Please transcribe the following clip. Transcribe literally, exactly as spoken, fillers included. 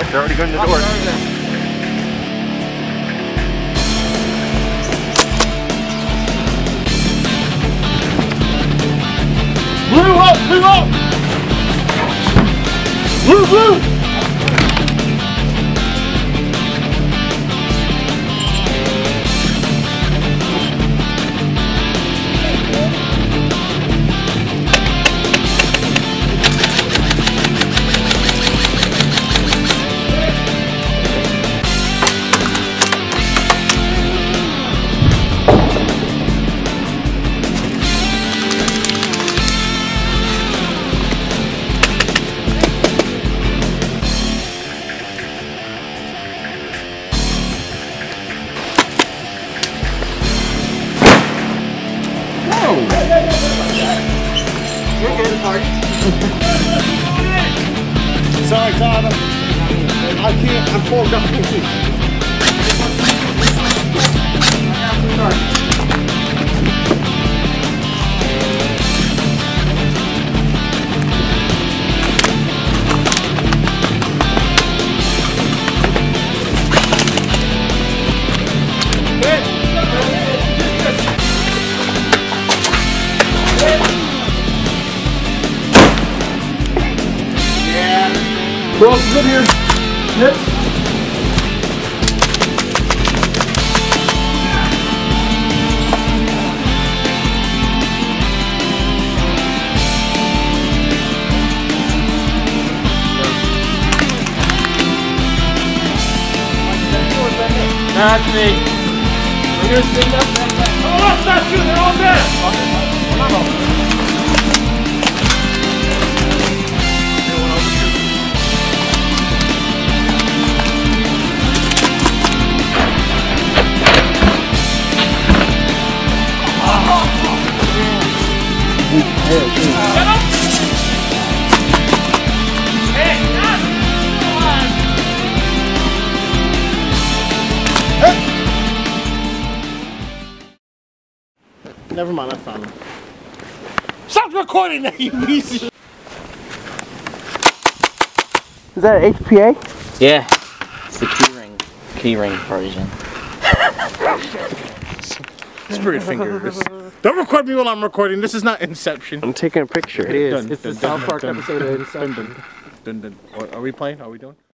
They're already going to the door. Blue up! Blue up! Blue, blue! You're good, Mark. Sorry, Tyler. I can't. I'm full of guys. Who else is in here? Yep. That's me. We're gonna stand up. Oh, that's not you. They're all dead. Never mind, I found him. Stop recording that, you piece of shit! Is that H P A? Yeah. It's the key ring. Key ring version. Spirit fingers. Don't record me while I'm recording. This is not Inception. I'm taking a picture. It is. It's the South Park episode of Inception. Dun, dun, dun. Are we playing? Are we doing?